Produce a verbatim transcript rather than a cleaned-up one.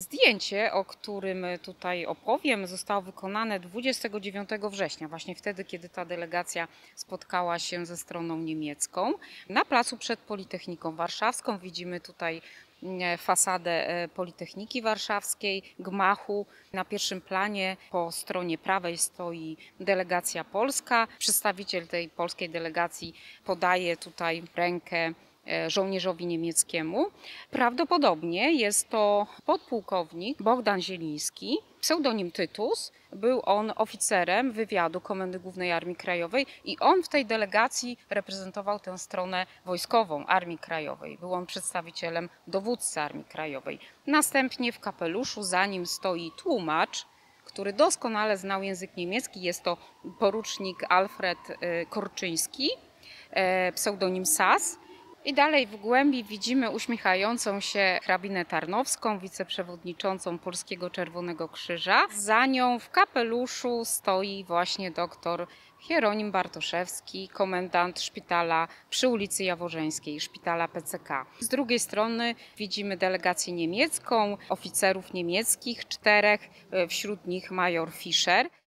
Zdjęcie, o którym tutaj opowiem, zostało wykonane dwudziestego dziewiątego września, właśnie wtedy, kiedy ta delegacja spotkała się ze stroną niemiecką. Na placu przed Politechniką Warszawską widzimy tutaj fasadę Politechniki Warszawskiej, gmachu. Na pierwszym planie po stronie prawej stoi delegacja polska. Przedstawiciel tej polskiej delegacji podaje tutaj rękę żołnierzowi niemieckiemu. Prawdopodobnie jest to podpułkownik Bogdan Zieliński, pseudonim Tytus. Był on oficerem wywiadu Komendy Głównej Armii Krajowej i on w tej delegacji reprezentował tę stronę wojskową Armii Krajowej. Był on przedstawicielem dowódcy Armii Krajowej. Następnie w kapeluszu za nim stoi tłumacz, który doskonale znał język niemiecki. Jest to porucznik Alfred Korczyński, pseudonim Sas. I dalej w głębi widzimy uśmiechającą się hrabinę Tarnowską, wiceprzewodniczącą Polskiego Czerwonego Krzyża. Za nią w kapeluszu stoi właśnie doktor Hieronim Bartoszewski, komendant szpitala przy ulicy Jaworzeńskiej, szpitala P C K. Z drugiej strony widzimy delegację niemiecką, oficerów niemieckich, czterech, wśród nich major Fischer.